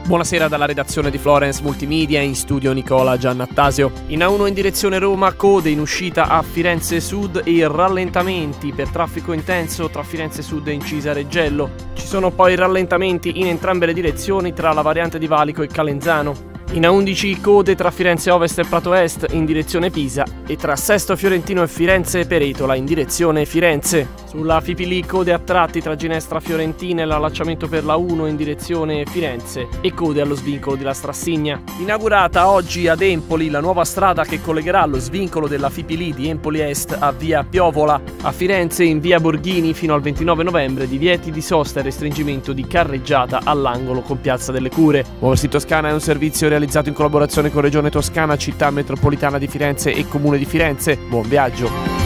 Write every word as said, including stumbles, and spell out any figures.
Buonasera dalla redazione di Florence Multimedia, in studio Nicola Giannattasio. In A uno in direzione Roma, code in uscita a Firenze Sud e rallentamenti per traffico intenso tra Firenze Sud e Incisa Reggello. Ci sono poi rallentamenti in entrambe le direzioni tra la variante di Valico e Calenzano. In A undici code tra Firenze Ovest e Prato Est in direzione Pisa e tra Sesto Fiorentino e Firenze Peretola in direzione Firenze. Sulla Fipili code a tratti tra Ginestra Fiorentina e l'allacciamento per la uno in direzione Firenze e code allo svincolo di La Strassigna. Inaugurata oggi ad Empoli la nuova strada che collegherà lo svincolo della Fipili di Empoli Est a via Piovola. A Firenze in via Borghini fino al ventinove novembre divieti di sosta e restringimento di carreggiata all'angolo con Piazza delle Cure. Muoversi Toscana è un servizio realizzato in collaborazione con Regione Toscana, Città Metropolitana di Firenze e Comune di Firenze. Buon viaggio!